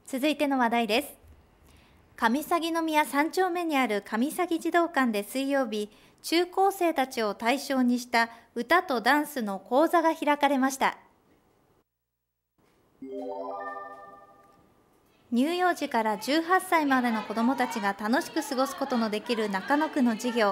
続いての話題です。上鷺宮3丁目にある上鷺児童館で水曜日、中高生たちを対象にした歌とダンスの講座が開かれました。乳幼児から18歳までの子どもたちが楽しく過ごすことのできる中野区の事業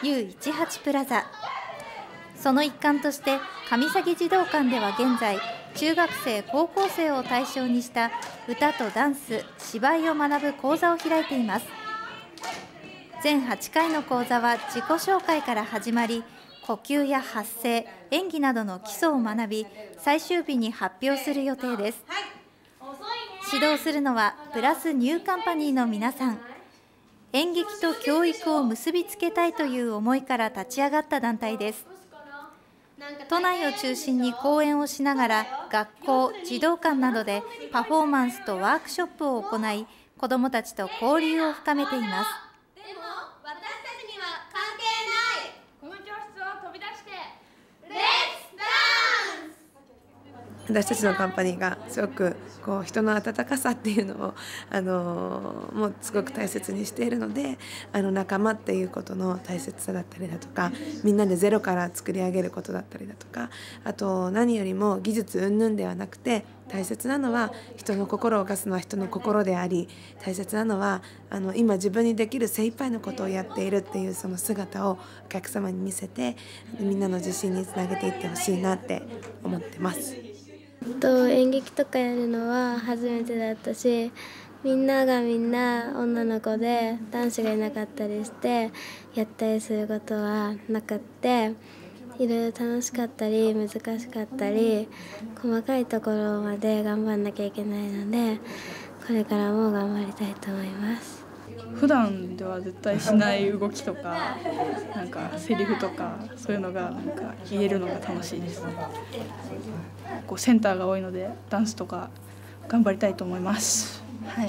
U18 プラザ。その一環として上鷺児童館では現在、中学生高校生を対象にした歌とダンス芝居を学ぶ講座を開いています。全8回の講座は自己紹介から始まり、呼吸や発声、演技などの基礎を学び、最終日に発表する予定です。指導するのはプラスニューカンパニーの皆さん。演劇と教育を結びつけたいという思いから立ち上がった団体です。都内を中心に講演をしながら、学校、児童館などでパフォーマンスとワークショップを行い、子どもたちと交流を深めています。 でも私たちには関係ない。この教室を飛び出してレッツダンス。 私たちのカンパニーがすごく人の温かさっていうのをもうすごく大切にしているので、仲間っていうことの大切さだったりだとか、みんなでゼロから作り上げることだったりだとか、あと何よりも技術云々ではなくて、大切なのは人の心を動かすのは人の心であり、大切なのは今自分にできる精一杯のことをやっているっていうその姿をお客様に見せて、みんなの自信につなげていってほしいなって思ってます。 演劇とかやるのは初めてだったし、みんながみんな女の子で男子がいなかったりしてやったりすることはなくって、いろいろ楽しかったり難しかったり細かいところまで頑張んなきゃいけないので、これからも頑張りたいと思います。 普段では絶対しない動きとか、なんかセリフとかそういうのがなんか言えるのが楽しいです。センターが多いのでダンスとか頑張りたいと思います。はい。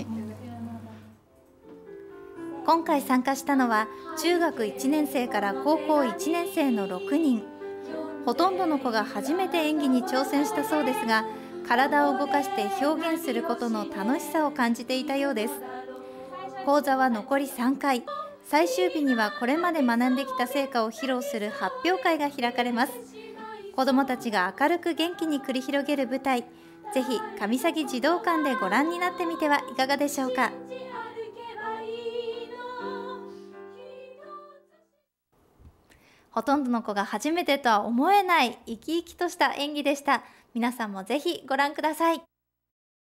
今回参加したのは中学1年生から高校1年生の6人。ほとんどの子が初めて演技に挑戦したそうですが、体を動かして表現することの楽しさを感じていたようです。講座は残り3回。最終日にはこれまで学んできた成果を披露する発表会が開かれます。子どもたちが明るく元気に繰り広げる舞台、ぜひ上鷺児童館でご覧になってみてはいかがでしょうか。ほとんどの子が初めてとは思えない生き生きとした演技でした。皆さんもぜひご覧ください。